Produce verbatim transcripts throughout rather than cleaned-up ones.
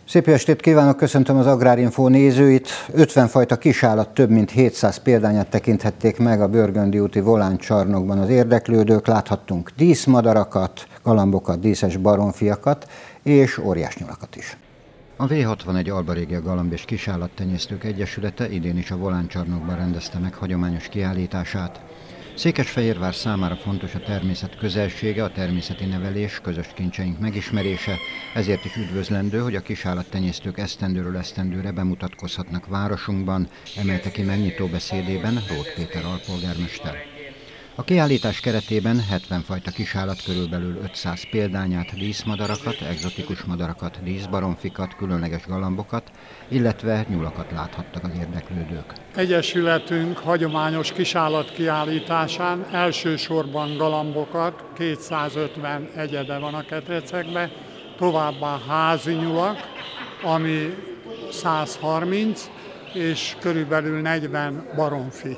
Szép estét kívánok, köszöntöm az Agrárinfo nézőit. ötven fajta kisállat több mint hétszáz példányát tekinthették meg a Börgöndi úti Voláncsarnokban az érdeklődők. Láthattunk díszmadarakat, galambokat, díszes baromfiakat és óriásnyulakat is. A vé hatvanegy Alba Régia Galamb- és Kisállattenyésztők Egyesülete idén is a Voláncsarnokban rendezte meg hagyományos kiállítását. Székesfehérvár számára fontos a természet közelsége, a természeti nevelés, közös kincseink megismerése, ezért is üdvözlendő, hogy a kisállattenyésztők esztendőről esztendőre bemutatkozhatnak városunkban, emelte ki megnyitó beszédében Róth Péter alpolgármester. A kiállítás keretében hetven fajta kisállat, körülbelül ötszáz példányát, díszmadarakat, egzotikus madarakat, díszbaromfikat, különleges galambokat, illetve nyulakat láthattak az érdeklődők. Egyesületünk hagyományos kisállat kiállításán elsősorban galambokat, kétszázötven egyede van a ketrecekben, továbbá házi nyulak, ami száz harminc, és körülbelül negyven baromfi.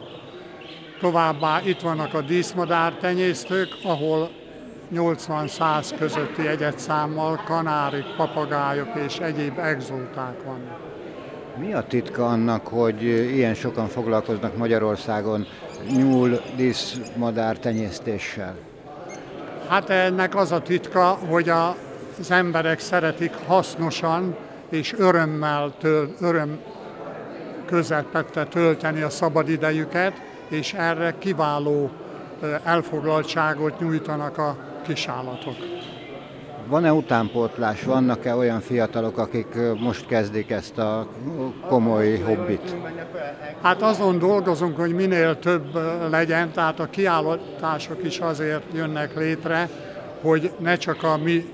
Továbbá itt vannak a díszmadártenyésztők, ahol nyolcvan-száz közötti egyedszámmal kanárik, papagájok és egyéb egzóták vannak. Mi a titka annak, hogy ilyen sokan foglalkoznak Magyarországon nyúl, díszmadár tenyésztéssel? Hát ennek az a titka, hogy az emberek szeretik hasznosan és örömmel töl, öröm közepette tölteni a szabadidejüket, és erre kiváló elfoglaltságot nyújtanak a kisállatok. Van-e utánpótlás, vannak-e olyan fiatalok, akik most kezdik ezt a komoly hobbit? Hát azon dolgozunk, hogy minél több legyen, tehát a kiállítások is azért jönnek létre, hogy ne csak a mi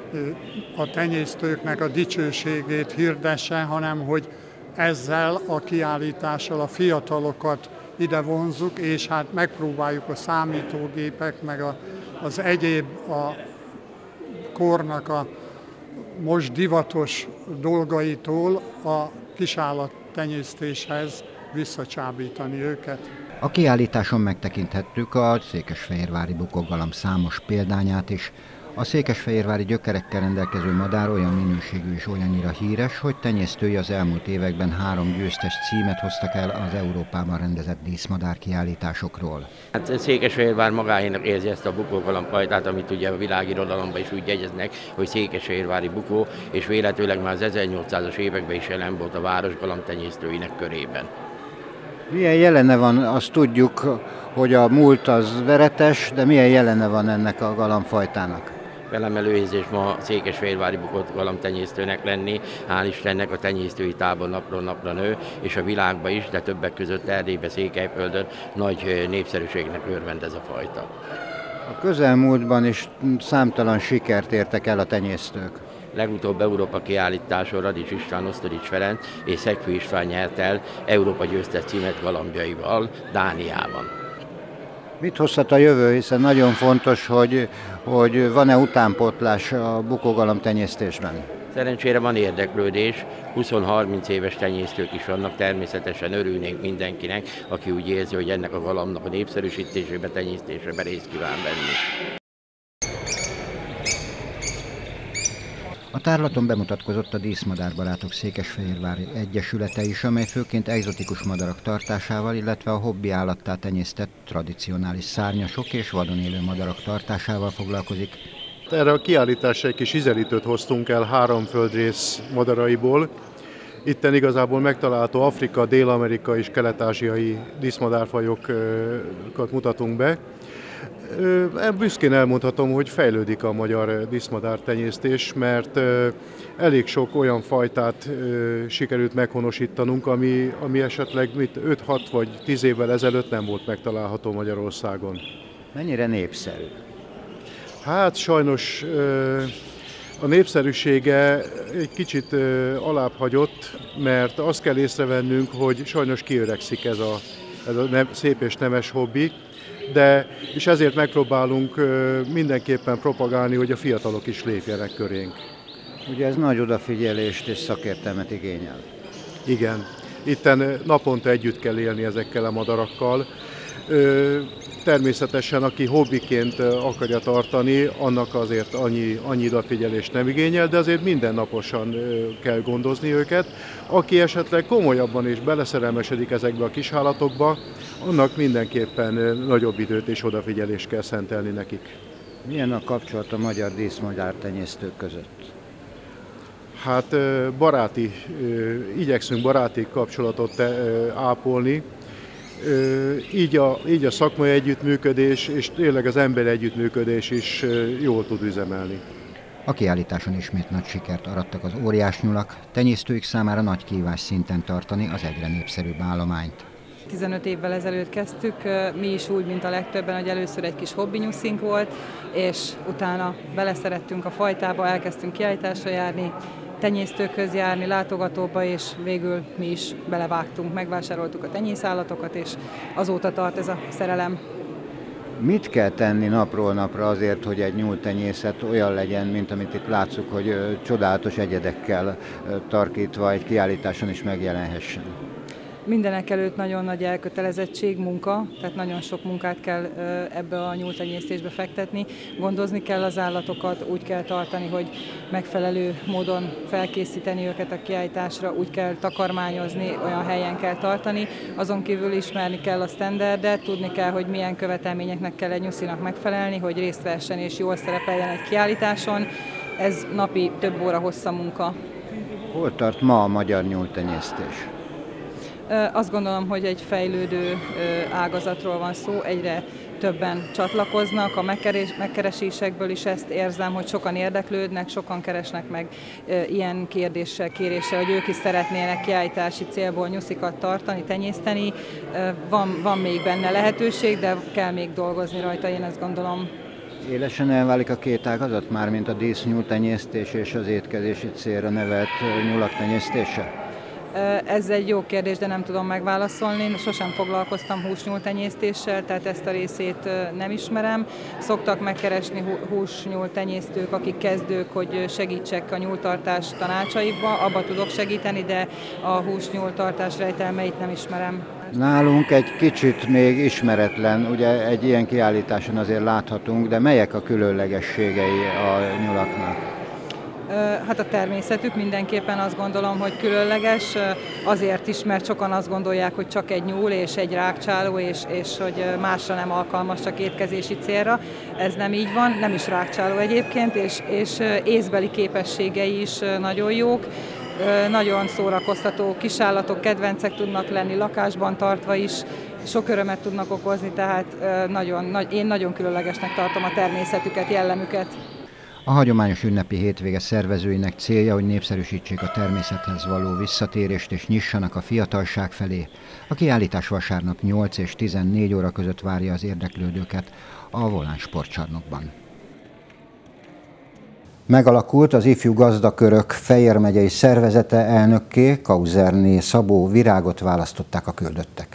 a tenyésztőknek a dicsőségét hirdesse, hanem hogy ezzel a kiállítással a fiatalokat ide vonzuk, és hát megpróbáljuk a számítógépek, meg a, az egyéb a kornak a most divatos dolgaitól a kisállattenyésztéshez visszacsábítani őket. A kiállításon megtekinthettük a székesfehérvári bukógalamb számos példányát is. A székesfehérvári gyökerekkel rendelkező madár olyan minőségű és olyannyira híres, hogy tenyésztői az elmúlt években három győztes címet hoztak el az Európában rendezett díszmadár kiállításokról. Hát Székesfehérvár magáénak érzi ezt a bukógalambfajtát, amit ugye a világirodalomban is úgy jegyeznek, hogy székesfehérvári bukó, és véletőleg már az ezernyolcszázas években is jelen volt a város galambtenyésztőinek körében. Milyen jelene van, azt tudjuk, hogy a múlt az veretes, de milyen jelene van ennek a galambfajtának? Felemelőzés ma székesfehérvári bukott galambtenyésztőnek lenni, hál' Istennek a tenyésztői tábor napról napra nő, és a világban is, de többek között Erdélyben, Székelyföldön nagy népszerűségnek örvend ez a fajta. A közelmúltban is számtalan sikert értek el a tenyésztők. Legutóbb Európa kiállításon Radics István, Osztorics Ferenc és Szegfű István nyert el Európa győztes címet galambjaival Dániában. Mit hozhat a jövő, hiszen nagyon fontos, hogy, hogy van-e utánpótlás a bukógalamb tenyésztésben? Szerencsére van érdeklődés, húsz-harminc éves tenyésztők is vannak, természetesen örülnénk mindenkinek, aki úgy érzi, hogy ennek a galambnak a népszerűsítésébe, tenyésztésében részt kíván venni. A tárlaton bemutatkozott a Díszmadárbarátok Székesfehérvári Egyesülete is, amely főként egzotikus madarak tartásával, illetve a hobbi állattá tenyésztett tradicionális szárnyasok és vadon élő madarak tartásával foglalkozik. Erre a kiállításra egy kis ízelítőt hoztunk el három földrész madaraiból. Itten igazából megtalálható Afrika, Dél-Amerika és kelet-ázsiai díszmadárfajokat mutatunk be. Büszkén elmondhatom, hogy fejlődik a magyar díszmadártenyésztés, mert elég sok olyan fajtát sikerült meghonosítanunk, ami, ami esetleg öt-hat vagy tíz évvel ezelőtt nem volt megtalálható Magyarországon. Mennyire népszerű? Hát sajnos a népszerűsége egy kicsit alább hagyott, mert azt kell észrevennünk, hogy sajnos kiöregszik ez a, ez a nem, szép és nemes hobbi. De, és ezért megpróbálunk mindenképpen propagálni, hogy a fiatalok is lépjenek körénk. Ugye ez nagy odafigyelést és szakértelmet igényel. Igen. Itten naponta együtt kell élni ezekkel a madarakkal. Természetesen, aki hobbiként akarja tartani, annak azért annyi, annyi odafigyelést nem igényel, de azért mindennaposan kell gondozni őket. Aki esetleg komolyabban is beleszerelmesedik ezekbe a kisállatokba, annak mindenképpen nagyobb időt és odafigyelést kell szentelni nekik. Milyen a kapcsolat a magyar díszmadár tenyésztők között? Hát baráti, igyekszünk baráti kapcsolatot ápolni. Így a, így a szakmai együttműködés és tényleg az emberi együttműködés is jól tud üzemelni. A kiállításon ismét nagy sikert arattak az óriásnyulak, tenyésztőik számára nagy kihívás szinten tartani az egyre népszerűbb állományt. tizenöt évvel ezelőtt kezdtük, mi is úgy, mint a legtöbben, hogy először egy kis hobbinyuszink volt, és utána beleszerettünk a fajtába, elkezdtünk kiállításra járni, tenyésztőkhöz járni, látogatóba, és végül mi is belevágtunk, megvásároltuk a tenyészállatokat, és azóta tart ez a szerelem. Mit kell tenni napról napra azért, hogy egy nyúltenyészet olyan legyen, mint amit itt látszuk, hogy csodálatos egyedekkel tarkítva egy kiállításon is megjelenhessen? Mindenek előtt nagyon nagy elkötelezettség, munka, tehát nagyon sok munkát kell ebbe a nyúltenyésztésbe fektetni. Gondozni kell az állatokat, úgy kell tartani, hogy megfelelő módon felkészíteni őket a kiállításra, úgy kell takarmányozni, olyan helyen kell tartani. Azon kívül ismerni kell a standardet, tudni kell, hogy milyen követelményeknek kell egy nyuszinak megfelelni, hogy részt vessen és jól szerepeljen egy kiállításon. Ez napi több óra hossza munka. Hol tart ma a magyar nyúltenyésztés? Azt gondolom, hogy egy fejlődő ágazatról van szó, egyre többen csatlakoznak, a megkeresésekből is ezt érzem, hogy sokan érdeklődnek, sokan keresnek meg ilyen kérdéssel, kéréssel, hogy ők is szeretnének kiállítási célból nyuszikat tartani, tenyészteni. Van, van még benne lehetőség, de kell még dolgozni rajta, én ezt gondolom. Élesen elválik a két ágazat, mármint a dísznyúltenyésztés és az étkezési célra nevelt nyulak tenyésztése? Ez egy jó kérdés, de nem tudom megválaszolni. Sosem foglalkoztam húsnyúltenyésztéssel, tehát ezt a részét nem ismerem. Szoktak megkeresni húsnyúltenyésztők, akik kezdők, hogy segítsek a nyúltartás tanácsaikba. Abba tudok segíteni, de a húsnyúltartás rejtelmeit nem ismerem. Nálunk egy kicsit még ismeretlen, ugye egy ilyen kiállításon azért láthatunk, de melyek a különlegességei a nyulaknak? Hát a természetük mindenképpen azt gondolom, hogy különleges, azért is, mert sokan azt gondolják, hogy csak egy nyúl és egy rágcsáló, és, és hogy másra nem alkalmas, csak étkezési célra. Ez nem így van, nem is rágcsáló egyébként, és, és észbeli képességei is nagyon jók. Nagyon szórakoztató kisállatok, kedvencek tudnak lenni, lakásban tartva is, sok örömet tudnak okozni, tehát nagyon, én nagyon különlegesnek tartom a természetüket, jellemüket. A hagyományos ünnepi hétvége szervezőinek célja, hogy népszerűsítsék a természethez való visszatérést és nyissanak a fiatalság felé. A kiállítás vasárnap nyolc és tizennégy óra között várja az érdeklődőket a Volán sportcsarnokban. Megalakult az ifjú gazdakörök Fejér megyei szervezete, elnökké Kauzerné Szabó Virágot választották a küldöttek.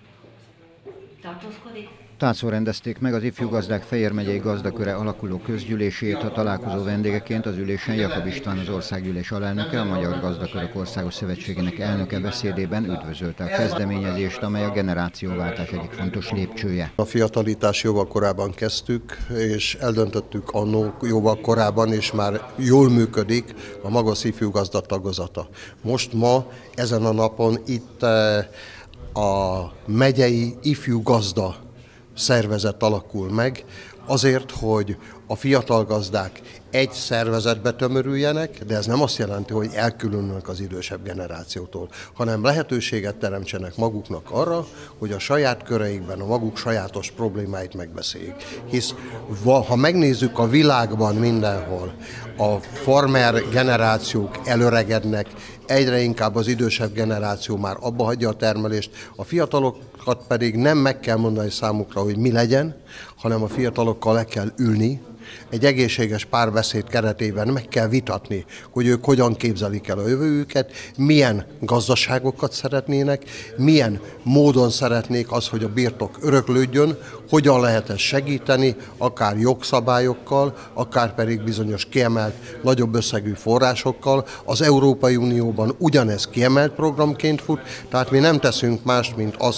Tátszón rendezték meg az ifjú gazdák Fejér megyei gazdaköre alakuló közgyűlését. A találkozó vendégeként az ülésen Jakab István, az országgyűlés alelnöke, a Magyar Gazdakörök Országos Szövetségének elnöke beszédében üdvözölte a kezdeményezést, amely a generációváltás egyik fontos lépcsője. A fiatalítás jóval korábban kezdtük, és eldöntöttük annó jóval korábban, és már jól működik a Magosz ifjú gazda tagozata. Most ma, ezen a napon itt a megyei ifjú gazda szervezet alakul meg, azért, hogy a fiatal gazdák egy szervezetbe tömörüljenek, de ez nem azt jelenti, hogy elkülönülnek az idősebb generációtól, hanem lehetőséget teremtsenek maguknak arra, hogy a saját köreikben a maguk sajátos problémáit megbeszéljék. Hisz ha megnézzük a világban mindenhol, a farmer generációk előregednek, egyre inkább az idősebb generáció már abba hagyja a termelést, a fiatalokat pedig nem meg kell mondani számukra, hogy mi legyen, hanem a fiatalokkal le kell ülni, egy egészséges párbeszéd keretében meg kell vitatni, hogy ők hogyan képzelik el a jövőjüket, milyen gazdaságokat szeretnének, milyen módon szeretnék az, hogy a birtok öröklődjön, hogyan lehet ezt segíteni, akár jogszabályokkal, akár pedig bizonyos kiemelt, nagyobb összegű forrásokkal. Az Európai Unióban ugyanez kiemelt programként fut, tehát mi nem teszünk mást, mint azt,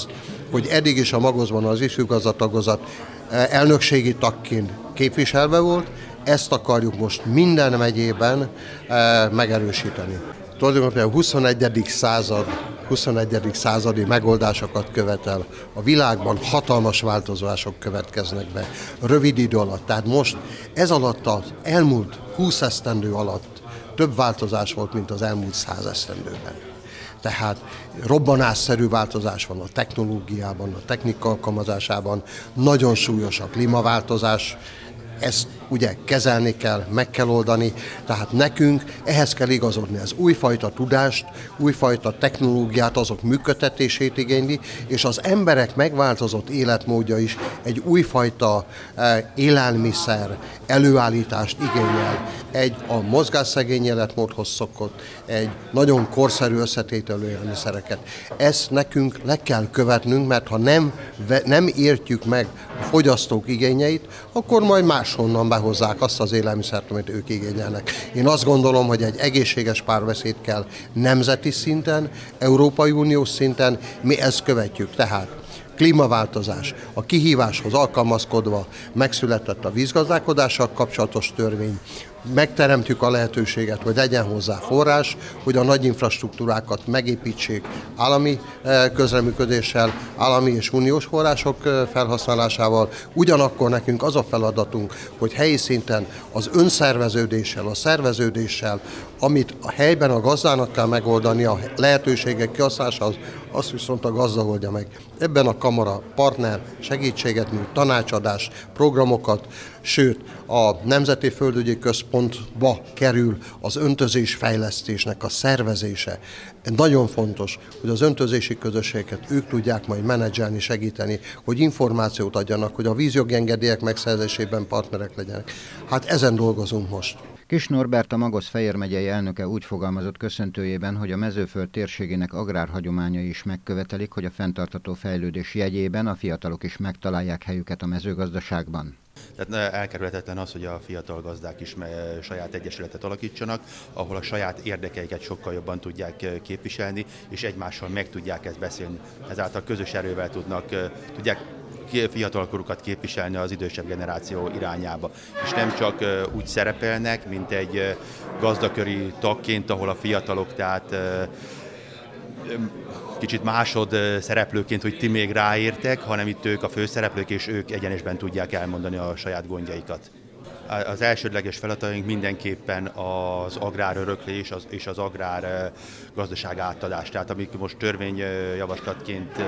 hogy eddig is a Magozban az ifjúgazdatagozat elnökségi tagként képviselve volt, ezt akarjuk most minden megyében megerősíteni. Tulajdonképpen a huszonegyedik század, huszonegyedik századi megoldásokat követel. A világban hatalmas változások következnek be rövid idő alatt. Tehát most ez alatt az elmúlt húsz esztendő alatt több változás volt, mint az elmúlt száz esztendőben. Tehát robbanásszerű változás van a technológiában, a technika alkalmazásában, nagyon súlyos a klímaváltozás, ezt ugye kezelni kell, meg kell oldani, tehát nekünk ehhez kell igazodni. Ez újfajta tudást, újfajta technológiát, azok működtetését igényli, és az emberek megváltozott életmódja is egy újfajta élelmiszer előállítást igényel. Egy a mozgásszegény életmódhoz szokott, egy nagyon korszerű összetételű élelmiszereket. Ezt nekünk le kell követnünk, mert ha nem, nem értjük meg a fogyasztók igényeit, akkor majd máshonnan behozzák azt az élelmiszert, amit ők igényelnek. Én azt gondolom, hogy egy egészséges párbeszéd kell nemzeti szinten, Európai Uniós szinten, mi ezt követjük. Tehát klímaváltozás, a kihíváshoz alkalmazkodva megszületett a vízgazdálkodással kapcsolatos törvény, megteremtjük a lehetőséget, hogy legyen hozzá forrás, hogy a nagy infrastruktúrákat megépítsék állami közreműködéssel, állami és uniós források felhasználásával. Ugyanakkor nekünk az a feladatunk, hogy helyi szinten az önszerveződéssel, a szerveződéssel, amit a helyben a gazdának kell megoldani, a lehetőségek kihasználásához, azt viszont a gazda oldja meg. Ebben a kamara partner, segítséget nyújt, tanácsadás, programokat, sőt a Nemzeti Földügyi Központba kerül az öntözés fejlesztésnek a szervezése. Nagyon fontos, hogy az öntözési közösségeket ők tudják majd menedzselni, segíteni, hogy információt adjanak, hogy a vízjogi engedélyek megszerzésében partnerek legyenek. Hát ezen dolgozunk most. Kis Norbert, a Magosz Fejér megyei elnöke úgy fogalmazott köszöntőjében, hogy a Mezőföld térségének agrárhagyományai is megkövetelik, hogy a fenntartható fejlődés jegyében a fiatalok is megtalálják helyüket a mezőgazdaságban. Tehát elkerülhetetlen az, hogy a fiatal gazdák is saját egyesületet alakítsanak, ahol a saját érdekeiket sokkal jobban tudják képviselni, és egymással meg tudják ezt beszélni. Ezáltal közös erővel tudnak, tudják fiatalkorukat képviselni az idősebb generáció irányába. És nem csak úgy szerepelnek, mint egy gazdaköri tagként, ahol a fiatalok, tehát kicsit másod szereplőként, hogy ti még ráértek, hanem itt ők a főszereplők, és ők egyenesben tudják elmondani a saját gondjaikat. Az elsődleges feladataink mindenképpen az agráröröklés és az agrár gazdaság átadás. Tehát amik most törvényjavaslatként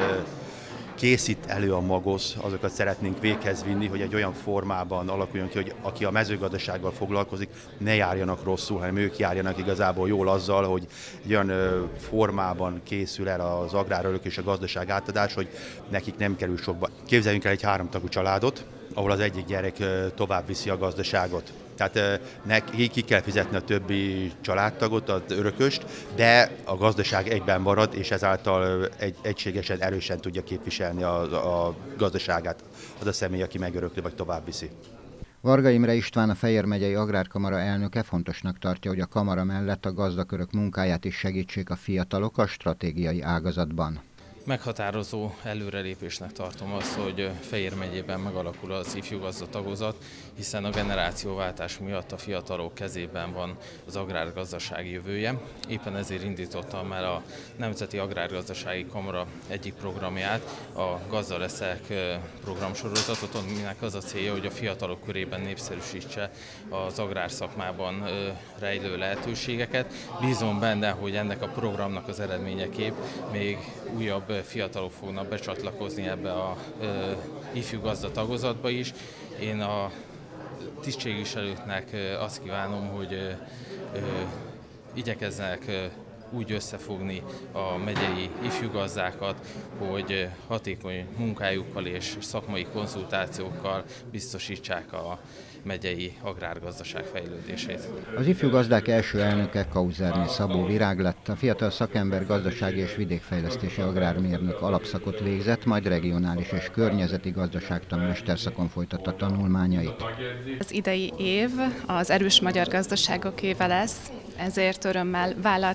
készít elő a Magosz, azokat szeretnénk véghez vinni, hogy egy olyan formában alakuljon ki, hogy aki a mezőgazdasággal foglalkozik, ne járjanak rosszul, hanem ők járjanak igazából jól azzal, hogy egy olyan formában készül el az agrárörök és a gazdaság átadás, hogy nekik nem kerül sokba. Képzeljünk el egy háromtagú családot, ahol az egyik gyerek tovább viszi a gazdaságot. Tehát neki ki kell fizetni a többi családtagot, az örököst, de a gazdaság egyben marad, és ezáltal egy, egységesen, erősen tudja képviselni a, a gazdaságát az a személy, aki megörökli vagy tovább viszi. Varga Imre István, a Fejér megyei Agrárkamara elnöke fontosnak tartja, hogy a kamara mellett a gazdakörök munkáját is segítsék a fiatalok a stratégiai ágazatban. Meghatározó előrelépésnek tartom azt, hogy Fejér megyében megalakul az ifjúgazdatagozat, hiszen a generációváltás miatt a fiatalok kezében van az agrárgazdaság jövője. Éppen ezért indítottam el a Nemzeti Agrárgazdasági Kamara egyik programját, a Gazda leszek programsorozatot, aminek az a célja, hogy a fiatalok körében népszerűsítse az agrárszakmában rejlő lehetőségeket. Bízom benne, hogy ennek a programnak az eredményeképp még újabb fiatalok fognak becsatlakozni ebbe a e, ifjú gazdatagozatba is. Én a tisztségviselőknek azt kívánom, hogy e, e, igyekezzenek e, úgy összefogni a megyei ifjúgazdákat, hogy hatékony munkájukkal és szakmai konzultációkkal biztosítsák a megyei agrárgazdaság fejlődését. Az ifjú gazdák első elnöke Kauzerné Szabó Virág lett. A fiatal szakember gazdasági és vidékfejlesztési agrármérnök alapszakot végzett, majd regionális és környezeti gazdaságtan mesterszakon folytatta tanulmányait. Az idei év az erős magyar gazdaságok éve lesz, ezért örömmel vállaltam a fel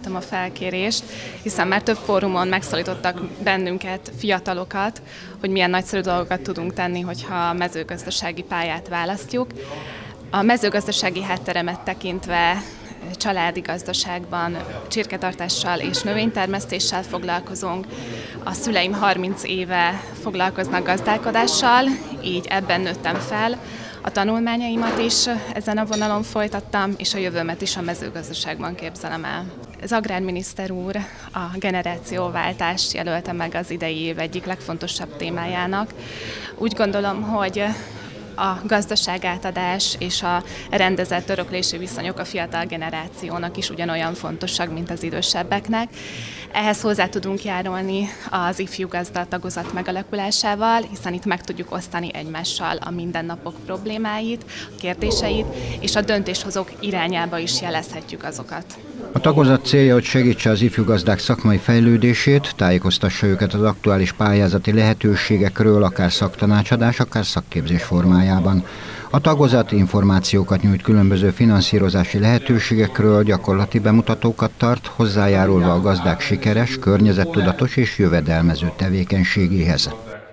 felkérést, hiszen már több fórumon megszólítottak bennünket, fiatalokat, hogy milyen nagyszerű dolgokat tudunk tenni, hogyha a mezőgazdasági pályát választjuk. A mezőgazdasági hátteremet tekintve családi gazdaságban csirketartással és növénytermesztéssel foglalkozunk. A szüleim harminc éve foglalkoznak gazdálkodással, így ebben nőttem fel. A tanulmányaimat is ezen a vonalon folytattam, és a jövőmet is a mezőgazdaságban képzelem el. Az agrárminiszter úr a generációváltást jelölte meg az idei év egyik legfontosabb témájának. Úgy gondolom, hogy a gazdaságátadás és a rendezett öröklési viszonyok a fiatal generációnak is ugyanolyan fontosak, mint az idősebbeknek. Ehhez hozzá tudunk járulni az ifjú gazda tagozat megalakulásával, hiszen itt meg tudjuk osztani egymással a mindennapok problémáit, a kérdéseit, és a döntéshozók irányába is jelezhetjük azokat. A tagozat célja, hogy segítse az ifjú gazdák szakmai fejlődését, tájékoztassa őket az aktuális pályázati lehetőségekről, akár szaktanácsadás, akár szakképzés formájában. A tagozat információkat nyújt különböző finanszírozási lehetőségekről, gyakorlati bemutatókat tart, hozzájárulva a gazdák sikeres, környezettudatos és jövedelmező tevékenységéhez.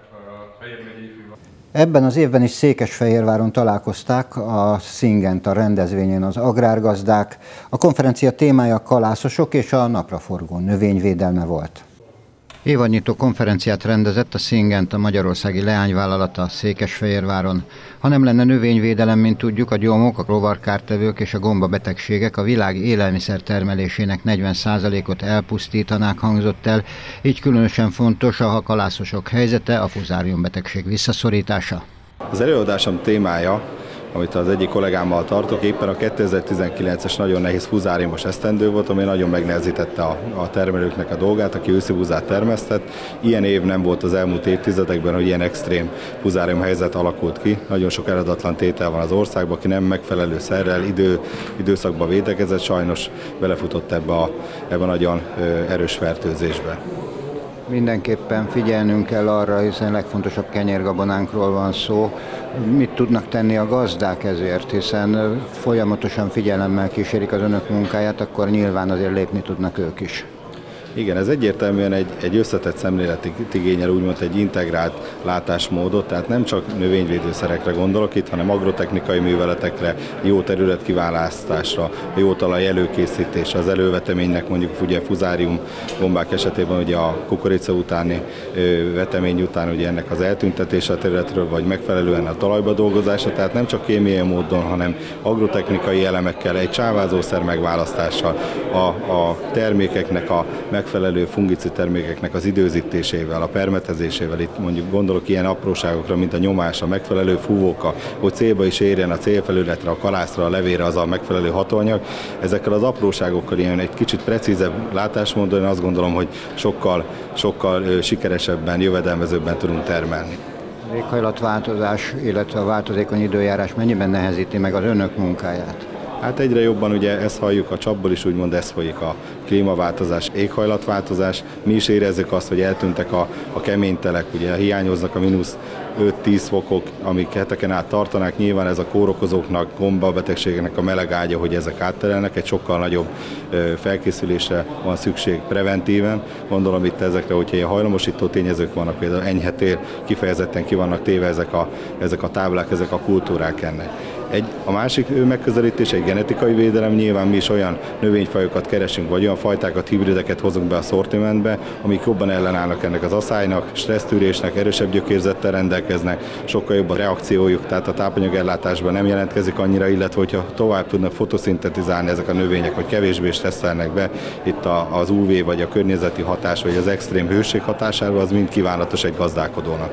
Ebben az évben is Székesfehérváron találkozták a Syngenta rendezvényen az agrárgazdák. A konferencia témája a kalászosok és a napraforgó növényvédelme volt. Évadnyitó konferenciát rendezett a Syngenta magyarországi leányvállalata Székesfehérváron. Ha nem lenne növényvédelem, mint tudjuk, a gyomok, a rovarkártevők és a gombabetegségek a világ élelmiszer termelésének negyven százalékot elpusztítanák, hangzott el, így különösen fontos a kalászosok helyzete, a fuzáriumbetegség visszaszorítása. Az előadásom témája, amit az egyik kollégámmal tartok, éppen a kétezer-tizenkilences nagyon nehéz fuzáriumos esztendő volt, ami nagyon megnehezítette a, a termelőknek a dolgát, aki őszi búzát termesztett. Ilyen év nem volt az elmúlt évtizedekben, hogy ilyen extrém fuzárium helyzet alakult ki. Nagyon sok eredatlan tétel van az országban, aki nem megfelelő szerrel, idő, időszakban védekezett, sajnos belefutott ebbe a, ebbe a nagyon erős fertőzésbe. Mindenképpen figyelnünk kell arra, hiszen legfontosabb kenyérgabonánkról van szó. Mit tudnak tenni a gazdák ezért, hiszen folyamatosan figyelemmel kísérik az önök munkáját, akkor nyilván azért lépni tudnak ők is. Igen, ez egyértelműen egy, egy összetett szemléletet igényel, úgymond egy integrált látásmódot, tehát nem csak növényvédőszerekre gondolok itt, hanem agrotechnikai műveletekre, jó területkiválasztásra, jó talaj előkészítésre, az előveteménynek mondjuk ugye fuzárium gombák esetében ugye a kukorica utáni ö, vetemény után ugye ennek az eltüntetése a területről, vagy megfelelően a talajba dolgozása, tehát nem csak kémiai módon, hanem agrotechnikai elemekkel, egy csávázószer megválasztással, a, a termékeknek a megfelelő fungicid termékeknek az időzítésével, a permetezésével, itt mondjuk gondolok ilyen apróságokra, mint a nyomás, a megfelelő fúvóka, hogy célba is érjen a célfelületre, a kalászra, a levére az a megfelelő hatóanyag. Ezekkel az apróságokkal ilyen egy kicsit precízebb látásmódon én azt gondolom, hogy sokkal, sokkal sikeresebben, jövedelmezőbben tudunk termelni. Az éghajlatváltozás, illetve a változékony időjárás mennyiben nehezíti meg az önök munkáját? Hát egyre jobban ugye ezt halljuk a csapból is, úgymond ez folyik a klímaváltozás, éghajlatváltozás. Mi is érezzük azt, hogy eltűntek a, a keménytelek, ugye hiányoznak a mínusz öt-tíz fokok, amik heteken át tartanák. Nyilván ez a kórokozóknak, gombabetegségeknek a meleg ágya, hogy ezek átterelnek, egy sokkal nagyobb felkészülésre van szükség preventíven. Gondolom itt ezekre, hogyha ilyen hajlamosító tényezők vannak, például enyhe tél, kifejezetten ki vannak téve ezek a, ezek a táblák, ezek a kultúrák ennek. Egy, a másik megközelítés egy genetikai védelem, nyilván mi is olyan növényfajokat keresünk, vagy olyan fajtákat, hibrideket hozunk be a szortimentbe, amik jobban ellenállnak ennek az aszálynak, stressztűrésnek, erősebb gyökérzettel rendelkeznek, sokkal jobb a reakciójuk, tehát a tápanyagellátásban nem jelentkezik annyira, illetve hogyha tovább tudnak fotoszintetizálni ezek a növények, hogy kevésbé stresszelnek be, itt az ú vé vagy a környezeti hatás, vagy az extrém hőség hatásáról, az mind kívánatos egy gazdálkodónak.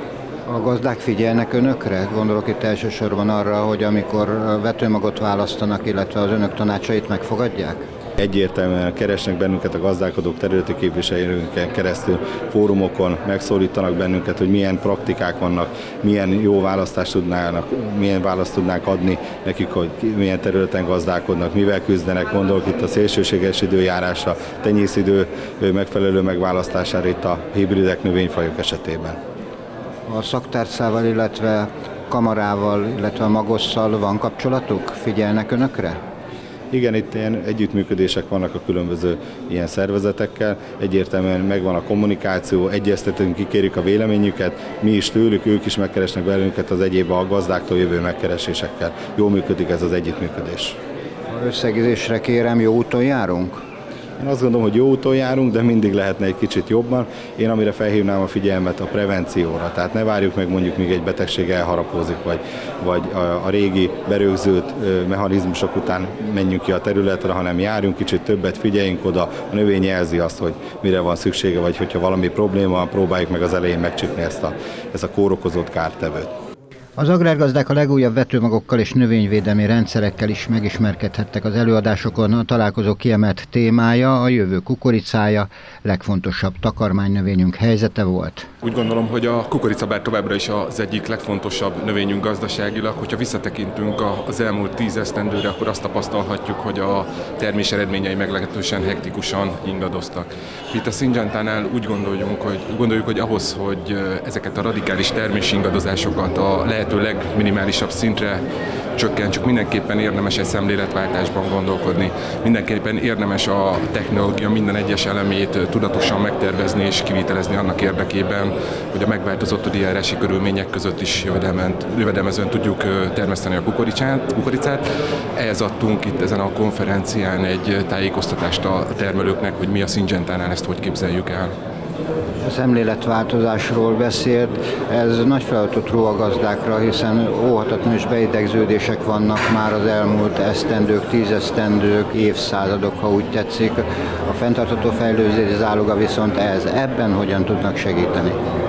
A gazdák figyelnek önökre? Gondolok itt elsősorban arra, hogy amikor vetőmagot választanak, illetve az önök tanácsait megfogadják? Egyértelműen keresnek bennünket a gazdálkodók, területi képviselőnken keresztül, fórumokon megszólítanak bennünket, hogy milyen praktikák vannak, milyen jó választást tudnának, milyen választ tudnánk adni nekik, hogy milyen területen gazdálkodnak, mivel küzdenek. Gondolok itt a szélsőséges időjárásra, tenyészidő megfelelő megválasztására itt a hibridek, növényfajok esetében. A szaktárcával, illetve kamarával, illetve a magosszal van kapcsolatuk? Figyelnek önökre? Igen, itt ilyen együttműködések vannak a különböző ilyen szervezetekkel, egyértelműen megvan a kommunikáció, egyeztetünk, kikérjük a véleményüket, mi is tőlük, ők is megkeresnek belünket az egyéb a gazdáktól jövő megkeresésekkel. Jól működik ez az együttműködés. Összegzésre kérem, jó úton járunk? Én azt gondolom, hogy jó úton járunk, de mindig lehetne egy kicsit jobban. Én amire felhívnám a figyelmet a prevencióra, tehát ne várjuk meg mondjuk, míg egy betegség elharapózik, vagy, vagy a, a régi berögzült mechanizmusok után menjünk ki a területre, hanem járjunk kicsit többet, figyeljünk oda, a növény jelzi azt, hogy mire van szüksége, vagy hogyha valami probléma, próbáljuk meg az elején megcsípni ezt a, ezt a kórokozott kártevőt. Az agrárgazdák a legújabb vetőmagokkal és növényvédelmi rendszerekkel is megismerkedhettek az előadásokon. A találkozó kiemelt témája a jövő kukoricája, legfontosabb takarmánynövényünk helyzete volt. Úgy gondolom, hogy a kukorica bár továbbra is az egyik legfontosabb növényünk gazdaságilag. Hogyha visszatekintünk az elmúlt tíz esztendőre, akkor azt tapasztalhatjuk, hogy a termés eredményei meglehetősen hektikusan ingadoztak. Itt a Syngentánál úgy gondoljunk, hogy, gondoljuk, hogy ahhoz, hogy ezeket a radikális termés ingadozásokat a lehető legminimálisabb szintre csökkentsük, mindenképpen érdemes egy szemléletváltásban gondolkodni. Mindenképpen érdemes a technológia minden egyes elemét tudatosan megtervezni és kivitelezni annak érdekében, hogy a megváltozott időjárási körülmények között is jövedelmezően tudjuk termeszteni a kukoricát. kukoricát. Ehhez adtunk itt ezen a konferencián egy tájékoztatást a termelőknek, hogy mi a Syngentánál ezt hogy képzeljük el. A szemléletváltozásról beszélt, ez nagy feladatot ró a gazdákra, hiszen óhatatlanul beidegződések vannak már az elmúlt esztendők, tízesztendők, évszázadok, ha úgy tetszik. A fenntartható fejlődés záloga viszont ez. Ebben hogyan tudnak segíteni?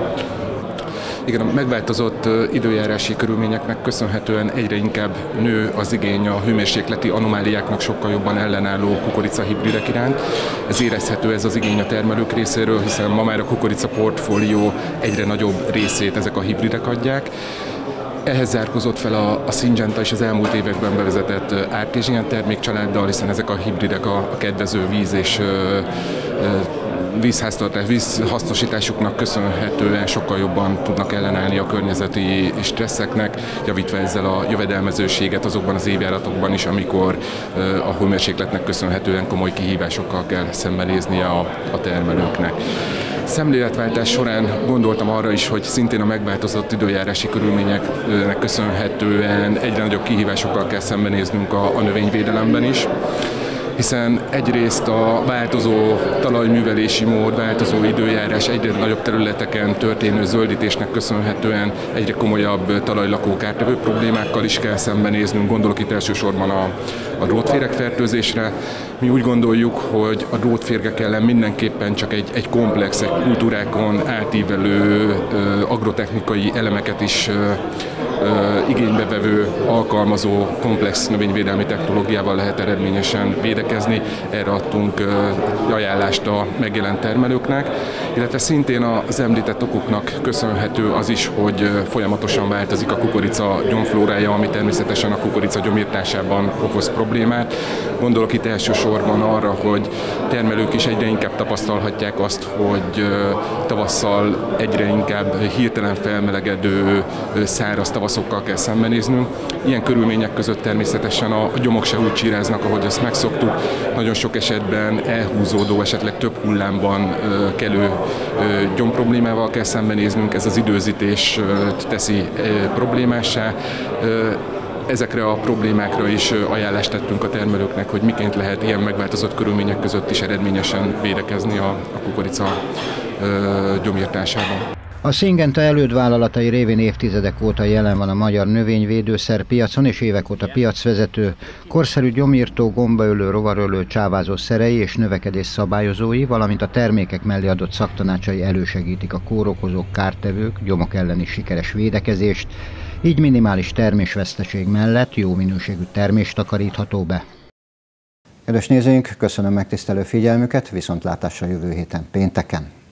Igen, a megváltozott időjárási körülményeknek köszönhetően egyre inkább nő az igény a hőmérsékleti anomáliáknak sokkal jobban ellenálló kukoricahibridek iránt. Ez érezhető ez az igény a termelők részéről, hiszen ma már a kukorica portfólió egyre nagyobb részét ezek a hibridek adják. Ehhez zárkózott fel a, a Syngenta is az elmúlt években bevezetett Artesian termékcsaláddal, hiszen ezek a hibridek a, a kedvező víz és ö, ö, vízháztartás, vízhasznosításuknak köszönhetően sokkal jobban tudnak ellenállni a környezeti stresszeknek, javítva ezzel a jövedelmezőséget azokban az évjáratokban is, amikor a hőmérsékletnek köszönhetően komoly kihívásokkal kell szembenézni a, a termelőknek. Szemléletváltás során gondoltam arra is, hogy szintén a megváltozott időjárási körülményeknek köszönhetően egyre nagyobb kihívásokkal kell szembenéznünk a, a növényvédelemben is, hiszen egyrészt a változó talajművelési mód, változó időjárás, egyre nagyobb területeken történő zöldítésnek köszönhetően egyre komolyabb talajlakó kártevő problémákkal is kell szembenéznünk. Gondolok itt elsősorban a, a drótféregfertőzésre. Mi úgy gondoljuk, hogy a drótférgek ellen mindenképpen csak egy, egy komplex, egy kultúrákon átívelő agrotechnikai elemeket is igénybevevő, alkalmazó komplex növényvédelmi technológiával lehet eredményesen védekezni. Erre adtunk ajánlást a megjelent termelőknek, illetve szintén az említett okoknak köszönhető az is, hogy folyamatosan változik a kukorica gyomflórája, ami természetesen a kukorica gyomírtásában okoz problémát. Gondolok itt elsősorban arra, hogy termelők is egyre inkább tapasztalhatják azt, hogy tavasszal egyre inkább hirtelen felmelegedő száraz tavaszokkal kell szembenéznünk. Ilyen körülmények között természetesen a gyomok se úgy csíráznak, ahogy ezt megszoktuk. Nagyon sok esetben elhúzódó, esetleg több hullámban kelő gyomproblémával kell szembenéznünk. Ez az időzítés teszi problémássá. Ezekre a problémákra is ajánlást tettünk a termelőknek, hogy miként lehet ilyen megváltozott körülmények között is eredményesen védekezni a, a kukorica gyomírtásában. A Syngenta elődvállalatai révén évtizedek óta jelen van a magyar növényvédőszer piacon, és évek óta piacvezető, korszerű gyomírtó, gombaölő, rovarölő, csávázó szerei és növekedés szabályozói, valamint a termékek mellé adott szaktanácsai elősegítik a kórokozók, kártevők, gyomok elleni sikeres védekezést, így minimális termésveszteség mellett jó minőségű termés takarítható be. Kedves nézőink, köszönöm megtisztelő figyelmüket, viszontlátásra jövő héten pénteken.